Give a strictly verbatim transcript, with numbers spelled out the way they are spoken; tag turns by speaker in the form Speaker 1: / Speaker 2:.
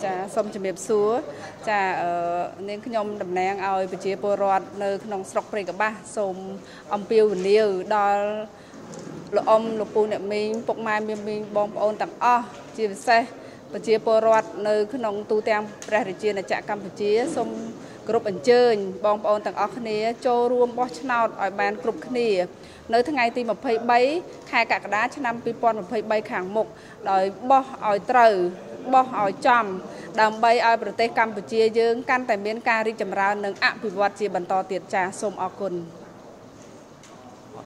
Speaker 1: ចាសូមជំរាបសួរចានាងខ្ញុំតំណាងឲ្យប្រជាពលរដ្ឋនៅក្នុងស្រុកព្រៃកបាសសូមអំពាវនាវដល់លោកអ៊ំលោកពូអ្នកមីងពុកម៉ែមីមីងបងប្អូនទាំងអស់ជាពិសេសប្រជាពលរដ្ឋនៅក្នុងទូទាំងព្រះរាជាណាចក្រកម្ពុជាសូមគ្រប់អញ្ជើញបងប្អូនទាំងអស់គ្នាចូលរួមបោះឆ្នោតឲ្យបានគ្រប់គ្នានៅថ្ងៃទីម្ភៃបីខែកក្កដាឆ្នាំពីរពាន់ម្ភៃបីខាងមុខដោយបោះឲ្យត្រូវបោះឲ្យចំដើម្បីឲ្យប្រទេសកម្ពុជាយើងកាន់តែមានការរីកចម្រើននិងអភិវឌ្ឍជាបន្តទៀតចាសសូមអរគុណ